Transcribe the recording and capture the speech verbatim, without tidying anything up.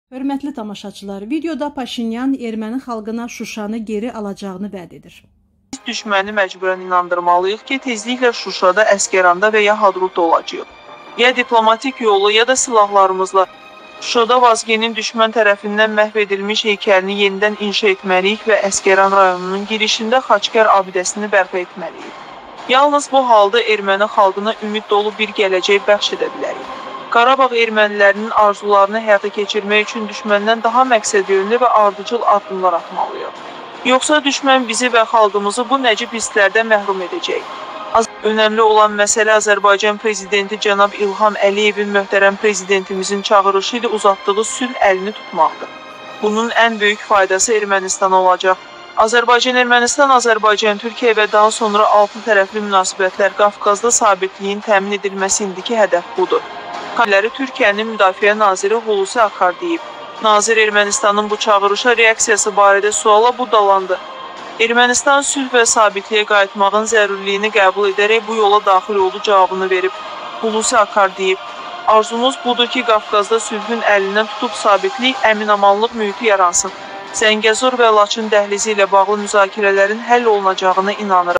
Hörmətli tamaşaçılar, videoda Paşinyan erməni xalqına Şuşanı geri alacağını vəd edir. Biz düşməni məcburən inandırmalıyıq ki, tezliklə Şuşada, Əsgəranda və ya Hadrutda olacaq. Ya diplomatik yolu, ya da silahlarımızla Şuşada Vazgenin düşmən tərəfindən məhv edilmiş heykəlini yenidən inşa etməliyik və Əsgəran rayonunun girişində Xaçkar abidəsini bərpa etməliyik. Yalnız bu halda erməni xalqına ümid dolu bir gələcək bəxş edə bilərik. Qarabağ ermənilərinin arzularını həyata keçirmək üçün düşməndən daha məqsədyönlü və ardıcıl addımlar atmalıyıq. Yoxsa düşmən bizi və xalqımızı bu nəcib hisslərdən məhrum edəcək. Önəmli olan məsələ Azərbaycan Prezidenti cənab İlham Əliyevin möhtərəm Prezidentimizin çağırışı ilə uzatdığı sülh əlini tutmaqdır. Bunun ən böyük faydası Ermənistana olacaq. Azərbaycan-Ermənistan, Azərbaycan-Türkiyə və daha sonra altı tərəfli münasibətlər Qafqazda sabitliyin təmin edilməsi indiki hədəf budur. Türkiyənin Müdafiə Naziri Hulusi Akar deyib. Nazir Ermənistanın bu çağırışa reaksiyası barədə suala budalandı. Ermənistan sülh və sabitliyə qayıtmağın zərurliyini qəbul edərək bu yola daxil oldu cavabını verib. Hulusi Akar deyib. Arzumuz budur ki, Qafqazda sülhün əlindən tutub sabitlik, əminamanlıq mühiti yaransın. Zəngəzur və Laçın dəhlizi ilə bağlı müzakirələrin həll olunacağına inanırıq.